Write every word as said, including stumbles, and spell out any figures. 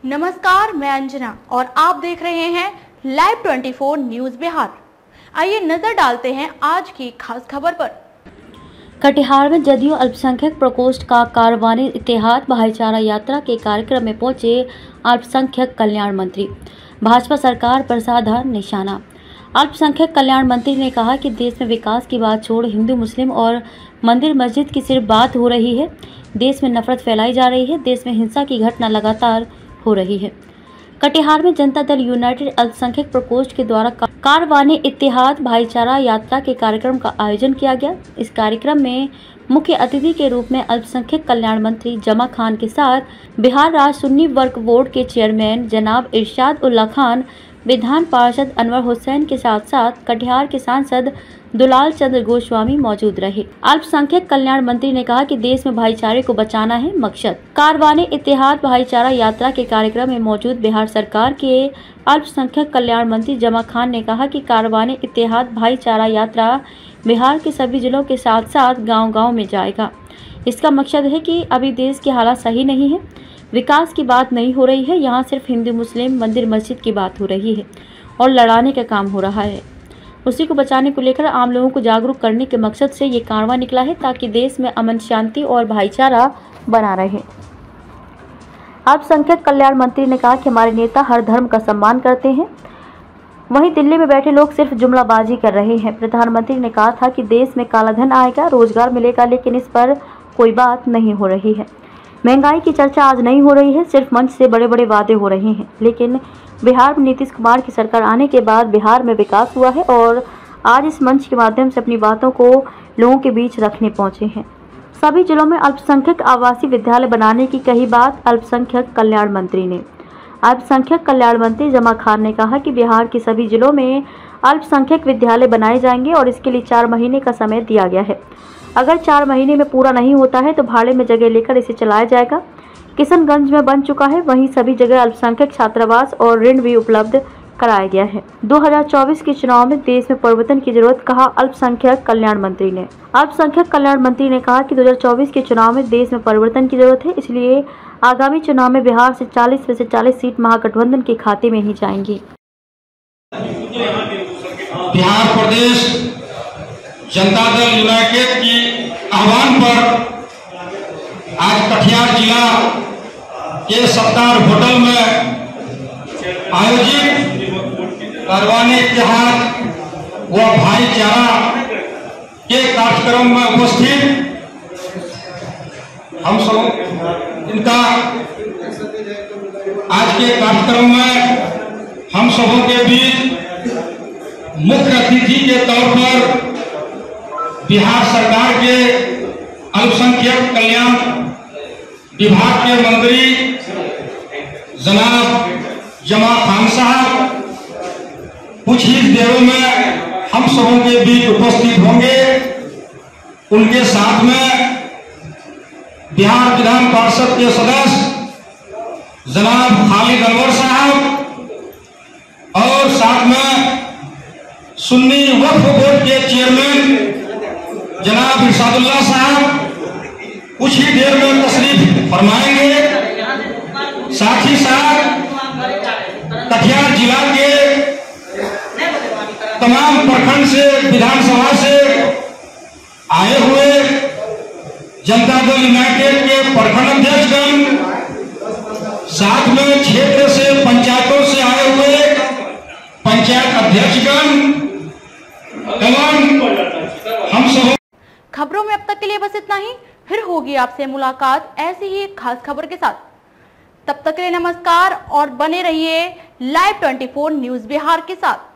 नमस्कार, मैं अंजना और आप देख रहे हैं लाइव चौबीस न्यूज बिहार। आइए नजर डालते हैं आज की खास खबर पर। कटिहार में जदयू अल्पसंख्यक प्रकोष्ठ का कारवानी इत्तेहाद भाईचारा यात्रा के कार्यक्रम में पहुंचे अल्पसंख्यक कल्याण मंत्री। भाजपा सरकार पर साधा निशाना। अल्पसंख्यक कल्याण मंत्री ने कहा कि देश में विकास की बात छोड़ हिंदू मुस्लिम और मंदिर मस्जिद की सिर्फ बात हो रही है। देश में नफरत फैलाई जा रही है। देश में हिंसा की घटना लगातार हो रही है। कटिहार में जनता दल यूनाइटेड अल्पसंख्यक प्रकोष्ठ के द्वारा कारवानी इत्तेहाद भाईचारा यात्रा के कार्यक्रम का आयोजन किया गया। इस कार्यक्रम में मुख्य अतिथि के रूप में अल्पसंख्यक कल्याण मंत्री जमा खान के साथ बिहार राज्य सुन्नी वक्फ बोर्ड के चेयरमैन जनाब इरशाद उल्ला खान, विधान पार्षद अनवर हुसैन के साथ साथ कटिहार के सांसद दुलाल चंद्र गोस्वामी मौजूद रहे। अल्पसंख्यक कल्याण मंत्री ने कहा कि देश में भाईचारे को बचाना है मकसद। कारवानी इत्तेहाद भाईचारा यात्रा के कार्यक्रम में मौजूद बिहार सरकार के अल्पसंख्यक कल्याण मंत्री जमा खान ने कहा कि कारवानी इत्तेहाद भाईचारा यात्रा बिहार के सभी जिलों के साथ साथ गाँव-गाँव में जाएगा। इसका मकसद है कि अभी देश के हालात सही नहीं है, विकास की बात नहीं हो रही है। यहाँ सिर्फ हिंदू मुस्लिम मंदिर मस्जिद की बात हो रही है और लड़ाने का काम हो रहा है। उसी को बचाने को लेकर आम लोगों को जागरूक करने के मकसद से ये कारवां निकला है ताकि देश में अमन शांति और भाईचारा बना रहे। अल्पसंख्यक कल्याण मंत्री ने कहा कि हमारे नेता हर धर्म का सम्मान करते हैं, वहीं दिल्ली में बैठे लोग सिर्फ जुमलाबाजी कर रहे हैं। प्रधानमंत्री ने कहा था कि देश में काला धन आएगा, रोजगार मिलेगा, लेकिन इस पर कोई बात नहीं हो रही है। महंगाई की चर्चा आज नहीं हो रही है, सिर्फ मंच से बड़े बड़े वादे हो रहे हैं। लेकिन बिहार में नीतीश कुमार की सरकार आने के बाद बिहार में विकास हुआ है और आज इस मंच के माध्यम से अपनी बातों को लोगों के बीच रखने पहुंचे हैं। सभी जिलों में अल्पसंख्यक आवासीय विद्यालय बनाने की कही बात अल्पसंख्यक कल्याण मंत्री ने। अल्पसंख्यक कल्याण मंत्री जमा खान ने कहा कि बिहार के सभी जिलों में अल्पसंख्यक विद्यालय बनाए जाएंगे और इसके लिए चार महीने का समय दिया गया है। अगर चार महीने में पूरा नहीं होता है तो भाड़े में जगह लेकर इसे चलाया जाएगा। किशनगंज में बन चुका है, वहीं सभी जगह अल्पसंख्यक छात्रावास और ऋण भी उपलब्ध कराया गया है। दो हज़ार चौबीस के चुनाव में देश में परिवर्तन की जरूरत, कहा अल्पसंख्यक कल्याण मंत्री ने। अल्पसंख्यक कल्याण मंत्री ने कहा कि दो हज़ार चौबीस के चुनाव में देश में परिवर्तन की जरूरत है, इसलिए आगामी चुनाव में बिहार से चालीस में से चालीस सीट महागठबंधन के खाते में ही जाएंगी। बिहार प्रदेश जनता दल यूनाइटेड की आह्वान पर आज कटिहार जिला के सत्तार होटल में आयोजित कारवानी इत्तेहाद व भाईचारा के कार्यक्रम में उपस्थित हम सब इनका आज के कार्यक्रम में हम सबों के बीच मुख्य अतिथि के तौर पर बिहार सरकार के अल्पसंख्यक कल्याण विभाग के मंत्री जनाब जमा खान साहब कुछ ही देरों में हम सबों के बीच उपस्थित होंगे। उनके साथ में बिहार विधान पार्षद के सदस्य जनाब खालिद अनवर साहब और साथ में सुन्नी वक्फ बोर्ड के चेयरमैन जनाब इरशाद उल्ला साहब कुछ ही देर में तशरीफ फरमाएंगे। साथ ही साथ कटिहार जिला के तमाम प्रखंड से विधानसभा से आए हुए जनता दल यूनाइटेड के प्रखंड अध्यक्षगण, साथ में क्षेत्र से पंचायतों से आए हुए पंचायत अध्यक्षगण एवं हम सब। खबरों में अब तक के लिए बस इतना ही, फिर होगी आपसे मुलाकात ऐसी ही एक खास खबर के साथ। तब तक के लिए नमस्कार और बने रहिए लाइव चौबीस न्यूज बिहार के साथ।